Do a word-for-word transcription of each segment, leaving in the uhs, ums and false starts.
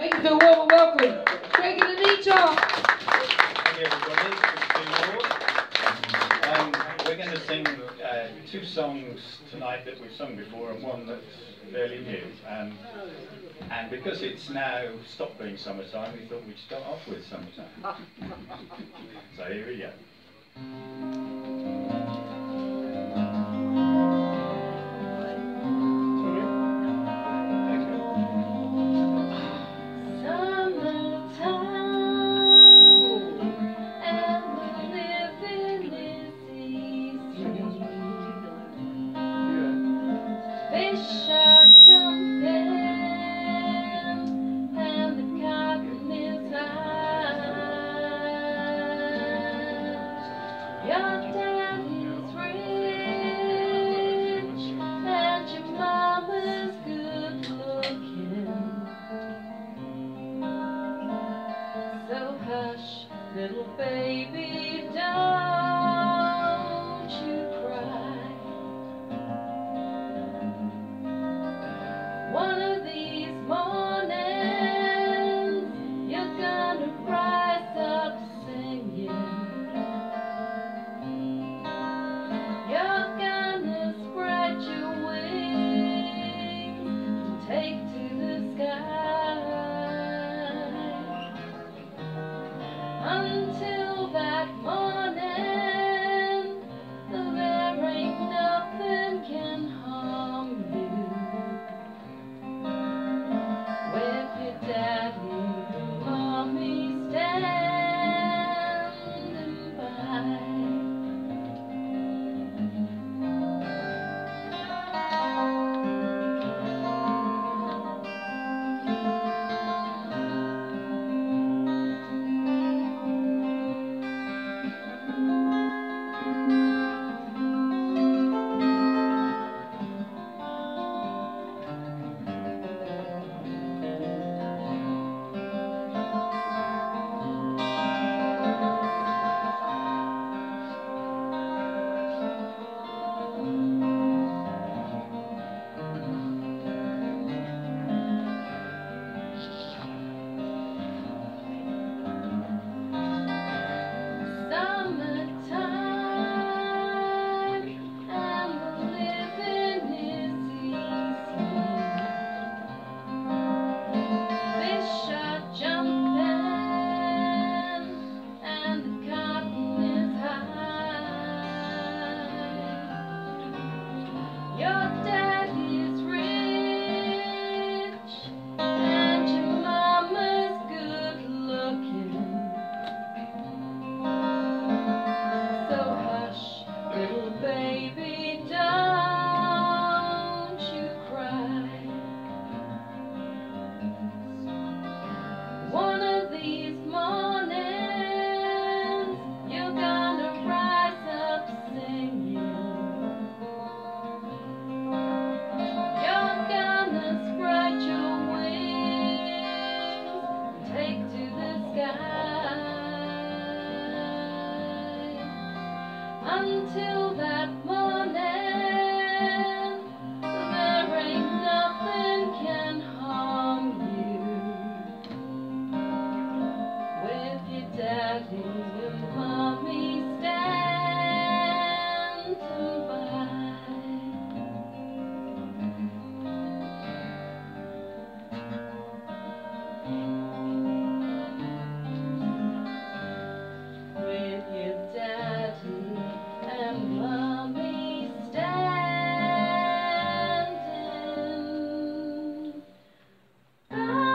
Make you feel warm and welcome. Greg and Anita. Hey everybody, good to see you all. Um, we're going to sing uh, two songs tonight that we've sung before and one that's fairly new. Um, and because it's now stopped being summertime, we thought we'd start off with summertime. So here we go. Little baby, don't you cry. One of these mornings you're gonna rise up singing. You're gonna spread your wings and take to the sky. Until that morning, there ain't nothing can harm you. With your daddy and mommy standing by. Until that morning, there ain't nothing can harm you. With your daddy and mommy standing by. With your daddy and mommy standing by.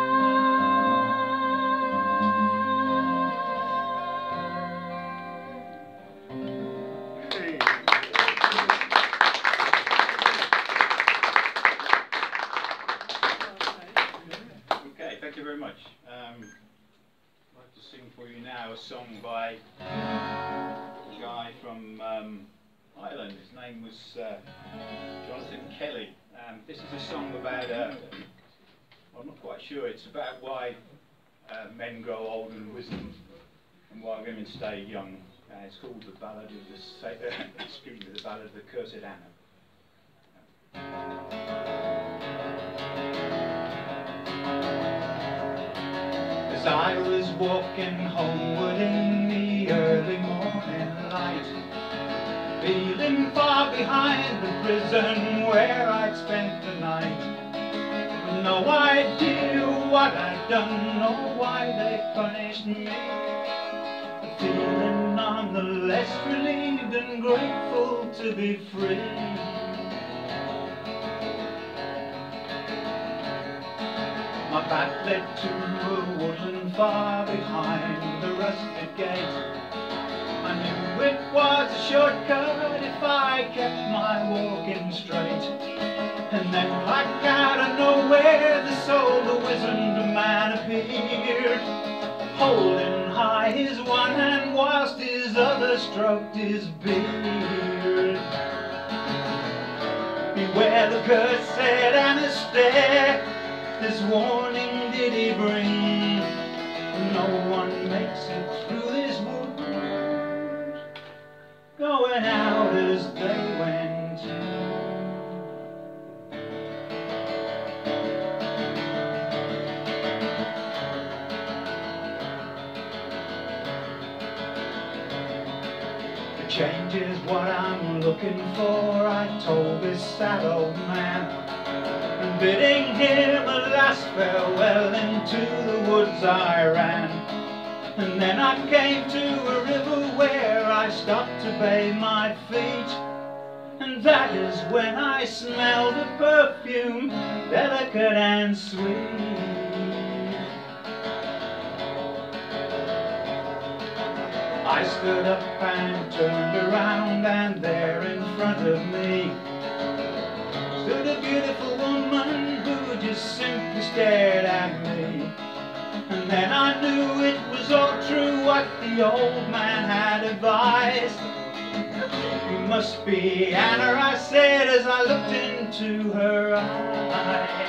Okay, thank you very much. Um, I'd like to sing for you now a song by a guy from um, Ireland. His name was uh, Jonathan Kelly. Um, this is a song about, uh, well, I'm not quite sure, it's about why uh, men grow old and wizened and why women stay young. Uh, it's called The Ballad of the, Sa uh, excuse me, The Ballad of the Cursed Anna. as I was walking homeward in the early morning light, feeling far behind the prison where I'd spent the night, with no idea what I'd done or why they punished me, feeling none the less relieved and grateful to be free. My path led to a woodland far behind the rusted gate. I knew it was a shortcut if I kept my walking straight. And then like out of nowhere the soul, the wizened man appeared, holding high his one hand whilst his other stroked his beard. Beware the cursed and a stare, this warning did he bring. No one makes it through this wood, going out as they went in. The change is what I'm looking for, I told this sad old man, and bidding him a last farewell, into the woods I ran. And then I came to a river where I stopped to bathe my feet, and that is when I smelled a perfume delicate and sweet. I stood up and turned around, and there in front of me stood a beautiful woman who just simply stared at me. And then I knew it was all true what the old man had advised. You must be Anna, I said as I looked into her eyes.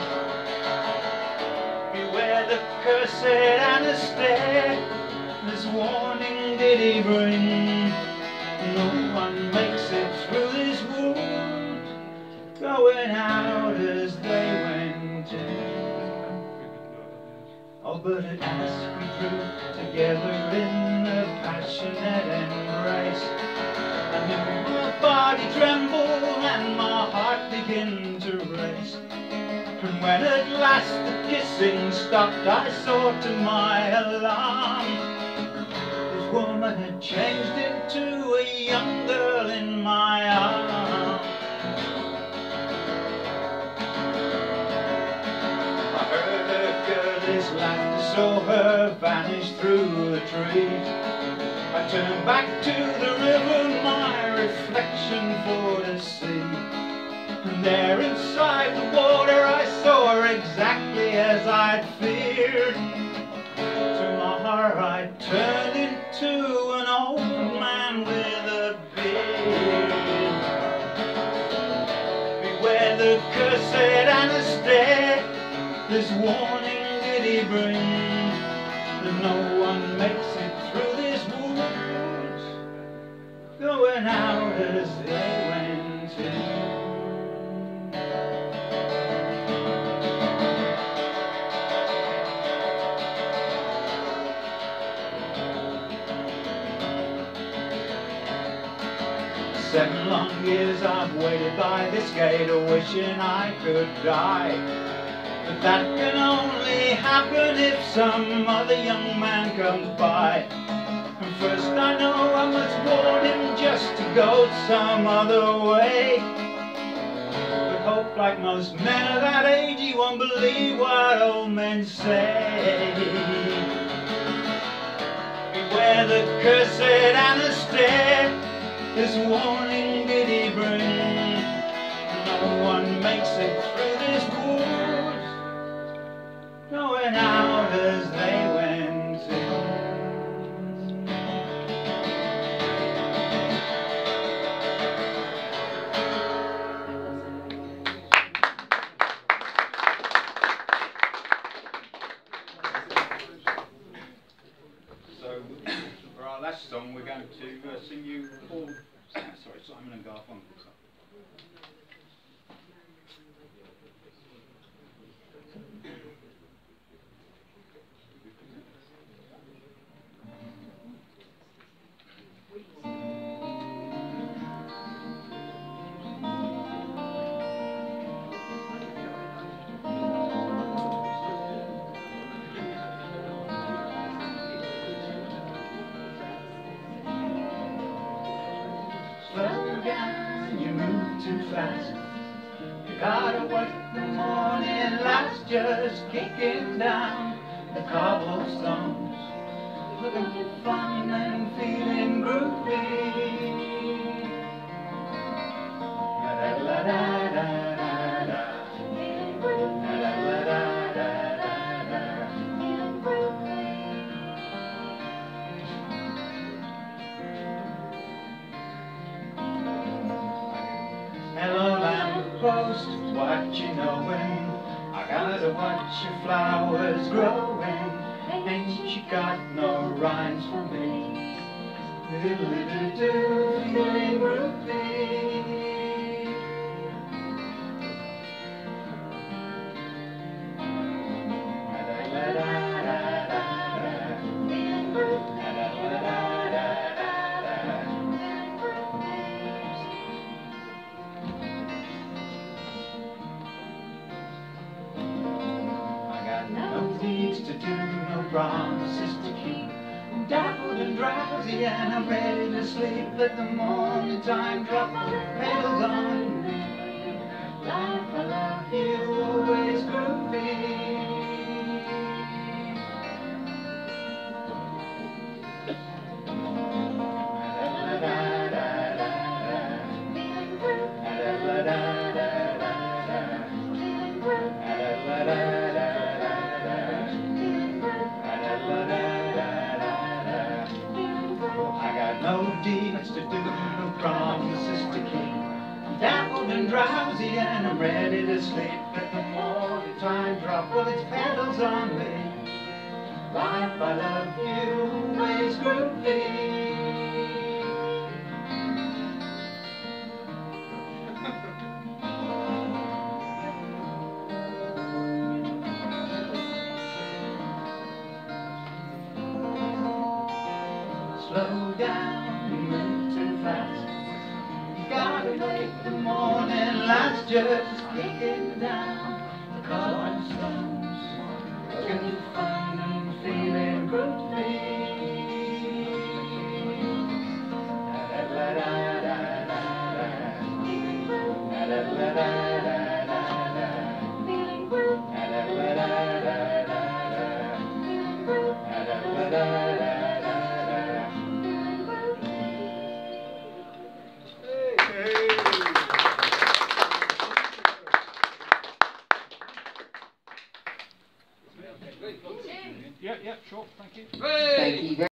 Beware the cursed Anna stare, this warning did he bring. No one makes it through this wood, going out as they went in. Oh, but at last we drew together in a passionate embrace. I knew my body trembled and my heart began to race. And when at last the kissing stopped, I saw to my alarm this woman had changed into a young girl in my arms. I heard her girlish laughter, saw her vanish through the trees. I turned back to the river, my reflection for to see. And there inside the water I saw her exactly as I'd feared. To my horror I turned into an old man with a beard. Beware the cursed and the stare, this warning did he bring, that no one makes it through this woods, going out as they went in. Seven long years I've waited by this gate, wishing I could die. But that can only happen if some other young man comes by. And first I know I must warn him just to go some other way. But hope, like most men of that age, he won't believe what old men say. Beware the cursed and the stare, this warning did he bring. No one makes it through this woods, going out as they went in. So, for our last song, we're going to uh, sing you Paul, sorry, Simon and Garfunkel. too fast. You gotta work the morning lights just kicking down the cobblestones, looking for fun and feeling groovy. La-da-la-da-da-da-da. La-da-la-da-da-da-da. Hello lamppost, what you knowin'? I gotta watch your flowers growing. Ain't you got no rhymes for me? Do-do-do-do, feeling groovy. To do, no promises to keep. I'm dappled and drowsy and I'm ready to sleep. Let the morning time drop the petals on me. Life, I love you, always groovy. No deeds to do, no promises to keep. I'm dappled and drowsy and I'm ready to sleep. Let the morning time drop all its petals on me. Life, I love you, always groovy. Slow down, you move too fast. You gotta wake the morning lights just kicking down the cobblestones, looking for fun and feeling groovy. Yeah, yeah, sure, thank you. Thank you.